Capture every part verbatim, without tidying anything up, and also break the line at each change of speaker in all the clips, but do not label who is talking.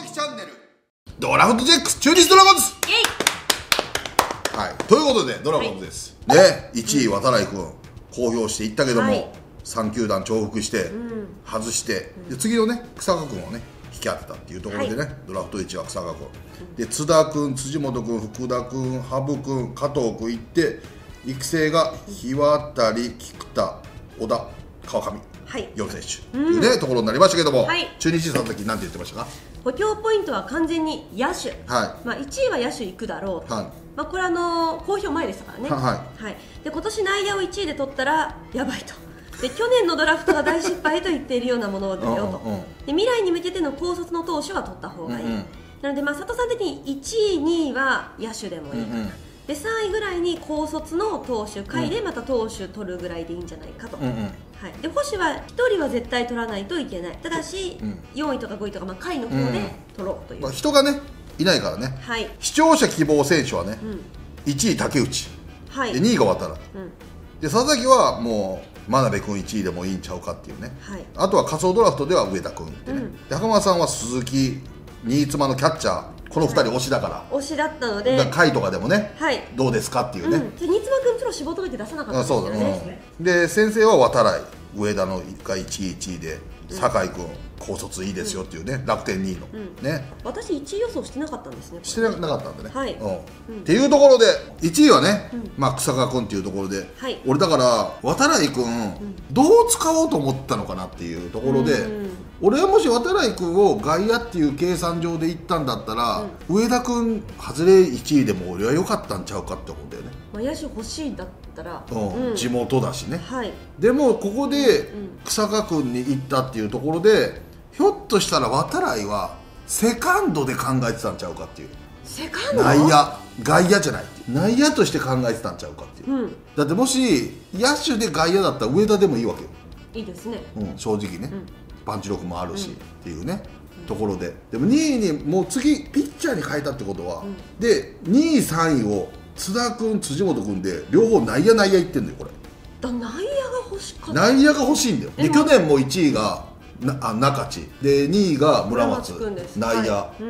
きチャンネルドラフトチェック中日ドラゴンズ。はい、ということでドラゴンズです、はい、ね、いちい渡来君公表していったけども、はい、さん球団重複して、うん、外して、うん、で次のね草加君をね引き当てたっていうところでね、はい、ドラフトいちは草加君、うん、で津田君、辻本君、福田君、羽生君、加藤君いって、育成が日渡、菊田、小田、川上、はい、よん選手というね、うん、ところになりましたけども、はい、中日さんの時何て言ってましたか？
補強ポイントは完全に野手、はい、まあ、いちいは野手いくだろう、はい、まあ、これはあの公表前でしたからね、はいはい、で今年内野をいちいで取ったらやばいと、で去年のドラフトが大失敗と言っているようなものだよとで、未来に向けての高卒の投手は取った方がいい、うんうん、なので、まあ、佐藤さん的にいちい、にいは野手でもいい、うんうん、でさんいぐらいに高卒の投手下位でまた投手取るぐらいでいいんじゃないかと、うんうん、はい、で星はひとりは絶対取らないといけない、ただし、うん、よんいとかごいとか、まあ、下位の方で取ろうという、うん、まあ、人がねいないからね、はい、視聴者希望選手はね、うん、いちい竹内、はい、でにいが渡来、うん、で佐々木はもう真鍋君いちいでもいいんちゃうかっていうね、はい、あとは仮想ドラフトでは上田君ってね、うん、で袴田さんは鈴木新妻のキャッチャー、このふたり推しだから、はい、 推しだったので
甲斐とかでもね、はい、どうですかっていうね、うん、新
妻君プロ絞っといて出さなかったんですよね。
うん、で先生は渡来、上田のがいちいいちいで、酒井君高卒いいですよっていうね、うん、楽天にいの、うん、ね、
私いちい予想してなかったんですね。
してなかったんでね、はい、うん、
うん、
っていうところでいちいはね、うん、まあ草加君っていうところで、はい、俺だから渡来君、うん、どう使おうと思ったのかなっていうところで、うん、俺はもし渡来君を外野っていう計算上でいったんだったら、うん、上田君外れいちいでも俺は良かったんちゃうかって思うんだよね。
まあ、野手欲しいんだったら、
うんうん、地元だしね、
はい、
でもここで草加君に行ったっていうところで、ひょっとしたら渡来はセカンドで考えてたんちゃうかっていう。
セカンド？
内野、外野じゃないっていう、内野として考えてたんちゃうかっていう、うん、だってもし野手で外野だったら上田でもいいわけよ。い
いですね、
うん、正直ね、うん、パンチ力もあるし、うん、っていうね、うん、ところで、でもにいにもう次ピッチャーに変えたってことは、うん、でにいさんいを津田君、辻本君で両方内野内野いってんだよこれ。
だ内野が欲しかった。
内野が欲しいんだよ。で去年もいちいがなあ中地でにいが村松、内野、はい、うん、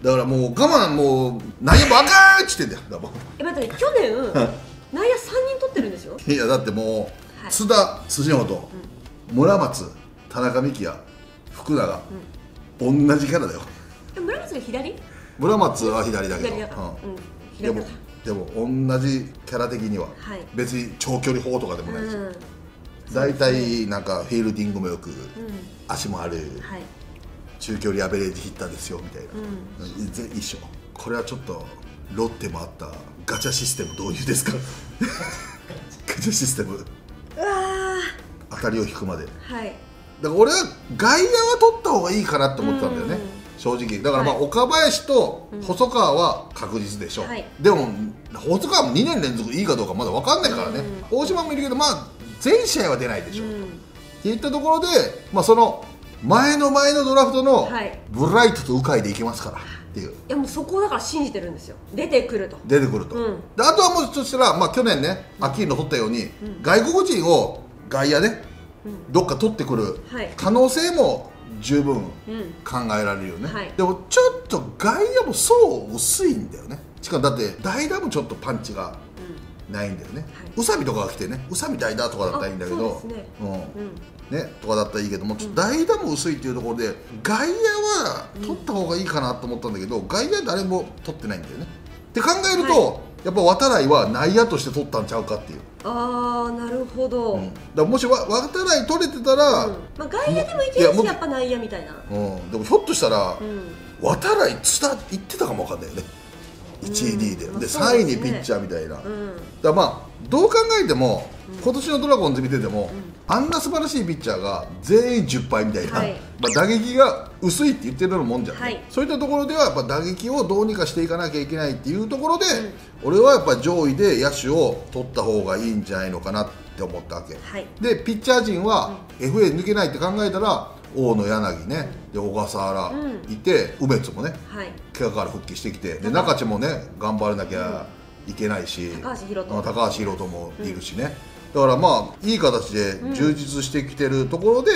だからもう我慢、もう内野ばかーっつってんだよ。だ
え待って、去年内野さんにん取ってるんですよ。
いやだってもう、はい、津田、辻本、うん、村松、田中幹也、福永、うん、同じキャラだよ。
村松が左？
村松は左だけど、
左だから、うん、
でもでも同じキャラ的には、はい、別に長距離砲とかでもないし、うん、大体なんかフィールディングもよく、うん、足もある、はい、中距離アベレージヒッターですよみたいな、うん、一緒。これはちょっとロッテもあったガチャシステム導入ですか？ガチャシステム、うわ当たりを引くまで、はい、だから俺は外野は取った方がいいかなって思ってたんだよね、正直。だからまあ岡林と細川は確実でしょ、はい、でも細川もにねん連続いいかどうかまだ分かんないからね、うん、大島もいるけどまあ全試合は出ないでしょ、うん、っていったところで、まあ、その前の前のドラフトのブライトと鵜飼でいけますからっていう、い
やもうそこをだから信じてるんですよ。出てくると
出てくると、うん、であとはもうそしたら、まあ、去年ね秋の取ったように、うん、外国人を外野で、うん、どっか取ってくる可能性も十分考えられるよね、うん、はい、でもちょっと外野もそう薄いんだよね。しかもだって代打もちょっとパンチがないんだよね、うん、宇佐美とかが来てね、宇佐美代打とかだったらいいんだけど、ね、うん、ね、とかだったらいいけども、ちょっと代打も薄いっていうところで外野は取った方がいいかなと思ったんだけど、うん、外野誰も取ってないんだよねって考えると、はい、やっぱ渡来は内野として取ったんちゃうかっていう。
あーなるほど、うん、だ
からもしわ渡来取れてたら、うん、
まあ、外野でもいけるしやっぱ内野みたいな、
うん、でもひょっとしたら、うん、渡来津田行ってたかもわかんないよね、いちい、にいで、でさんいにピッチャーみたいな、うん、だからまあどう考えても、うん、今年のドラゴンズ見てても、うん、あんな素晴らしいピッチャーが全員じゅっぱいみたいな、はい、まあ打撃が薄いって言ってるようなもんじゃん、ね、はい、そういったところではやっぱ打撃をどうにかしていかなきゃいけないっていうところで、うん、俺はやっぱ上位で野手を取った方がいいんじゃないのかなって思ったわけ、はい、でピッチャー陣は エフエー 抜けないって考えたら大野柳ね、で小笠原いて、うん、梅津もね、はい、怪我から復帰してきて、で中地もね頑張らなきゃいけないし、
高橋宏斗
高橋宏斗もいるしね、うん、だからまあいい形で充実してきてるところで、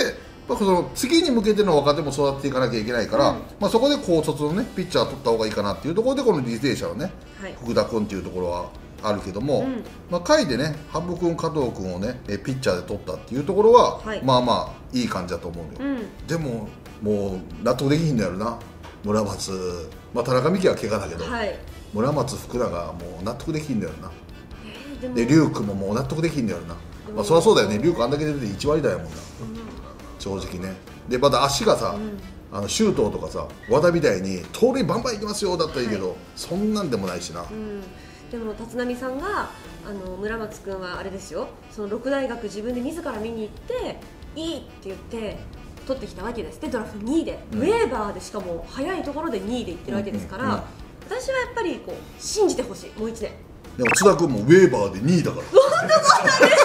まあ、その次に向けての若手も育てていかなきゃいけないから、うん、まあ、そこで高卒の、ね、ピッチャーを取った方がいいかなっていうところでこの履正社のね、はい、福田君っていうところはあるけども、うん、まあ、下位でね羽生君、加藤君をねピッチャーで取ったっていうところは、はい、まあまあいい感じだと思うよ、うん、でももう納得できひんのやろな村松、まあ、田中美希は怪我だけど、はい、村松、福田がもう納得できひんのやろな、えー、で龍君ももう納得できひんのやろな、まあ、そりゃそうだよね、龍君あんだけ出てていち割だよもんな、うん、正直ね。でまた足がさ、うん、あの周東とかさ和田みたいに盗塁バンバンいきますよだったらいいけど、はい、そんなんでもないしな、うん、
でも立浪さんがあの村松君はあれですよ、その六大学自分で自ら見に行っていいって言って取ってきたわけです。でドラフトにいで、うん、ウェーバーでしかも早いところでにいで行ってるわけですから、うんうんうん、私はやっぱりこう信じてほしい、もういちねん。
でも津田君もウェーバーでにいだから
本当そうなんですよ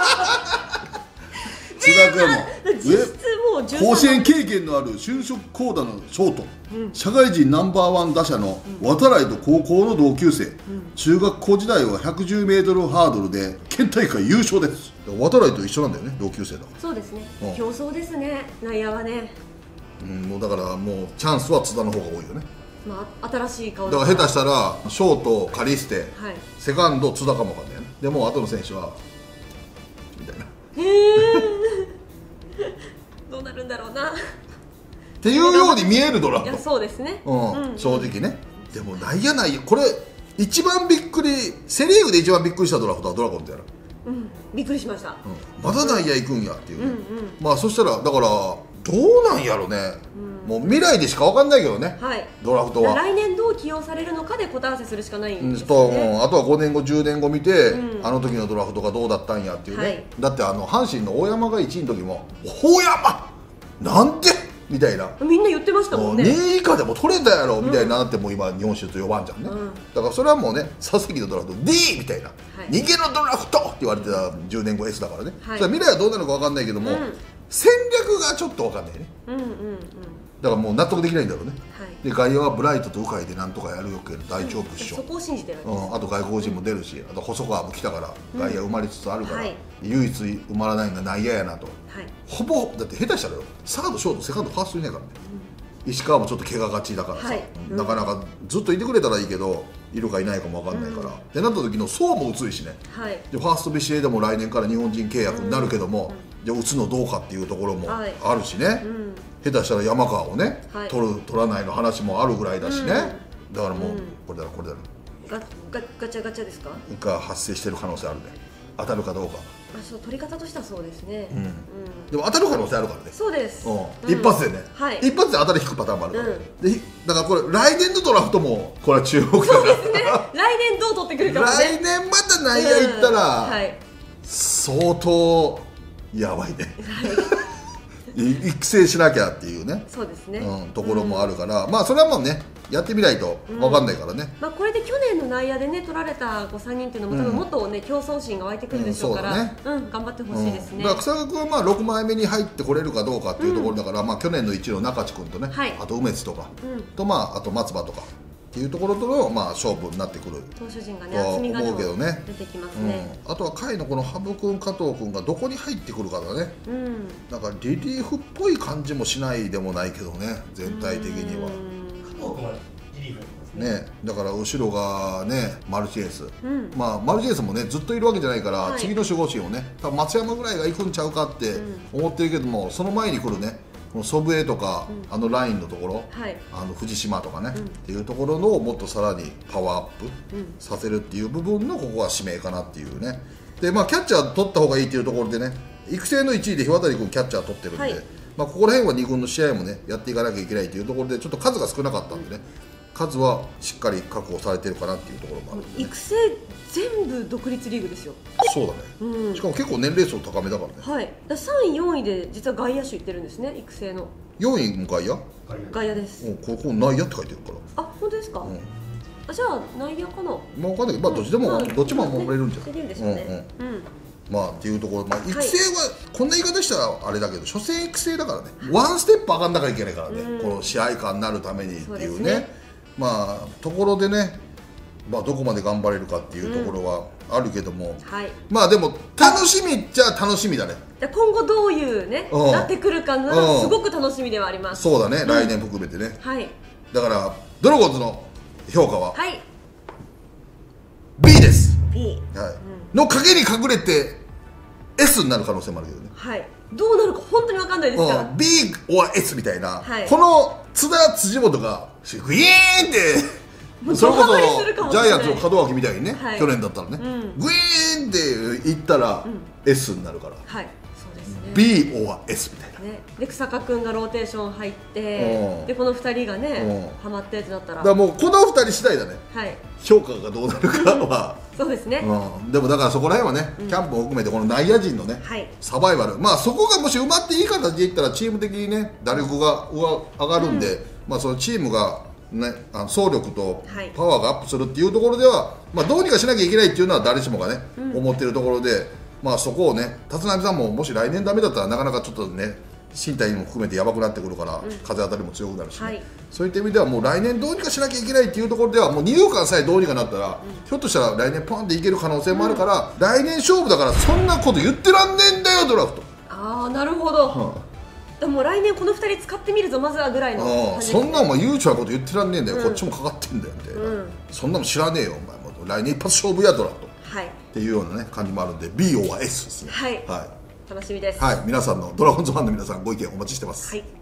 津田君も実質もう甲子園経験のある就職コーダのショート、うん、社会人ナンバーワン打者の渡来と高校の同級生、うん、中学校時代はひゃくじゅうメートルハードルで県大会優勝です。渡来と一緒なんだよね、同級生だから。
そうですね、うん、競争ですね、内野はね、
うん、もうだからもうチャンスは津田の方が多いよね。
まあ、新しい顔
だから下手したらショートカリステ、はい、セカンド津田かもわかんないよね。でも後の選手はみたいな、へ
えどうなるんだろうな
っていうように見えるドラフト。
いやそうですね、
うん、うん、正直ね。でも内野ないよこれ。一番びっくり、セリーグで一番びっくりしたドラフトはドラゴンズやら、
うん、びっくりしました、うん、
まだ内野行くんやっていう、ね、うんうん、まあそしたらだからどうなんやろね、うん、もう未来でしか分かんないけどね、はい、ドラフトは
来年どう起用されるのかで答え合わせするしかないんです
よね、うん、あとはごねんごじゅうねんご見て、うん、あの時のドラフトがどうだったんやっていうね、はい、だってあの阪神の大山がいちいの時も大山なんでみたいな
みんな言ってましたもんね。
にい以下でも取れたやろみたいになって、もう今日本シリーズよばんじゃんね、うん、だからそれはもうね佐々木のドラフト ディー みたいな、はい、逃げのドラフトって言われてたじゅうねんご S だからね、はい、それ未来はどうなるか分かんないけども、うん、戦略がちょっと分かんないね、うんうんうん、だからもう納得できないんだろうね、はい、で外野はブライトと鵜飼でなんとかやるよけど大丈夫っしょ、
うん、そこを信じてるんです、うん、
あと外国人も出るし、あと細川も来たから外野埋まりつつあるから、うん、はい、唯一埋まらないのが内野やなと、はい、ほぼだって下手したらよサードショートセカンドファーストいないからね、うん、石川もちょっと怪我がちだからさ、はい、うん、なかなかずっといてくれたらいいけどいるかいないかも分かんないから、うん、ってなった時の層も薄いしね、はい、でファーストビシエでも来年から日本人契約になるけども、うん、じゃあ打つのどうかっていうところもあるしね、はい、うん、下手したら山川をね、はい、取る取らないの話もあるぐらいだしね、うん、だからもう、うん、これだろこれだろ
ガガガチャガチャですか
が発生してる可能性あるね、当たるかどうか。
あ、そう取り方としてはそうですね、うんうん、
でも当たる可能性あるからね。
そうです、
うん、一発でね、はい、一発で当たり引くパターンもあるから、うん、でだからこれ来年のドラフトもこれは注目だから。
そうですね来年どう取ってくるかもね。
来年また内野行ったら、うん、はい、相当やばいね、はい育成しなきゃっていうね、
そうですね、
うん、ところもあるから、うん、まあそれはもうねやってみないと分かんないからね、
うん、まあ、これで去年の内野でね取られたさんにんっていうのも多分もっとね、うん、競争心が湧いてくるでしょうから、うん、そうだね、うん、頑張ってほしいですね、うん、
だから草加君はまあろくまいめに入ってこれるかどうかっていうところだから、うん、まあ去年のいちいの中地君とね、はい、あと梅津とか、うん、とまああと松葉とかっていうところとのまあ勝負になってくる
投手陣がね厚みが出てきますね、
うん、あとは下位のこの羽生君加藤君がどこに入ってくるかだね、うん、なんかリリーフっぽい感じもしないでもないけどね全体的には。加藤君はリリーフね、だから後ろがねマルチエース、うん、まあマルチエースもねずっといるわけじゃないから、はい、次の守護神をね多分松山ぐらいが行くんちゃうかって思ってるけども、その前に来るねこの祖父江とか、うん、あのラインのところ、はい、あの藤島とかね、うん、っていうところのもっとさらにパワーアップさせるっていう部分のここは指名かなっていうね。でまあキャッチャー取った方がいいっていうところでね育成のいちいで日渡君キャッチャー取ってるんで、はい、まあここら辺はに軍の試合もねやっていかなきゃいけないというところでちょっと数が少なかったんでね、うん、数はしっかり確保されてるかなっていうところもあるんで、ね、
育成全部独立リーグですよ。
そうだね、うん、しかも結構年齢層高めだからね。
はい、ださんいよんいで実は外野手いってるんですね育成の。
よんいも外野？
外野です。
うん、ここ内野って書いてるから。
あ、本当ですか、うん、あ、じゃあ内野かな。
まあ分かんないけど、まあどっちでも、うん、どっちも守れるんじゃない、
ね、ですよね、うんうんうん、
まあっていうところ、まあ、育成はこんな言い方したらあれだけど初戦育成だからね、ワンステップ上がんなきゃいけないからね、うん、この試合感になるためにっていうね、まあところでね、まあ、どこまで頑張れるかっていうところは、 あるけども、はい、まあでも楽しみっちゃ楽しみだね。
今後どういうね、うん、なってくるかがすごく楽しみではあります。
そうだね、うん、来年含めてね、はい、だからドラゴンズの評価は、はい、ビー です。
ビー、
はい、うん、の陰に隠れて エス になる可能性もあるけどね。
はい、どうなるか本当に分かんないですから、うん、
ビー or エス みたいな、はい、この津田辻元がグイーンってそれこそジャイアンツの門脇みたいにね、はい、去年だったらね、うん、グイーンっていったら エス になるから、はい、そうですね、ビー or エス みたいな、ね、
で草加君がローテーション入って、でこのふたりがねハマってってなったら、
だからもうこのふたり次第だね、はい、評価がどうなるかは
そうですね、
うん、でもだからそこら辺はね、うん、キャンプを含めてこの内野陣のね、はい、サバイバル、まあそこがもし埋まっていい形でいったらチーム的にね打力が上がるんで、うん、まあそのチームがね、あの走力とパワーがアップするっていうところでは、まあ、どうにかしなきゃいけないっていうのは誰しもがね、うん、思っているところで、まあ、そこをね立浪さんももし来年ダメだったらなかなかちょっとね身体も含めてやばくなってくるから、うん、風当たりも強くなるし、ね、はい、そういった意味ではもう来年どうにかしなきゃいけないっていうところではもう二遊間さえどうにかなったら、うん、ひょっとしたら来年ポンっていける可能性もあるから、うん、来年勝負だからそんなこと言ってらんねえんだよドラフト。
ああなるほど、はあ、でも来年このふたり使ってみるぞまずはぐらいの感じ、
そんなお前悠長なこと言ってらんねえんだよ、うん、こっちもかかってんだよみたいな、うん、そんなの知らねえよお前も来年一発勝負やドラフト、はい、っていうような、ね、感じもあるんで ビー or エス ですね。
はい、はい、楽しみです。
はい、皆さんのドラゴンズファンの皆さんご意見お待ちしてます。はい。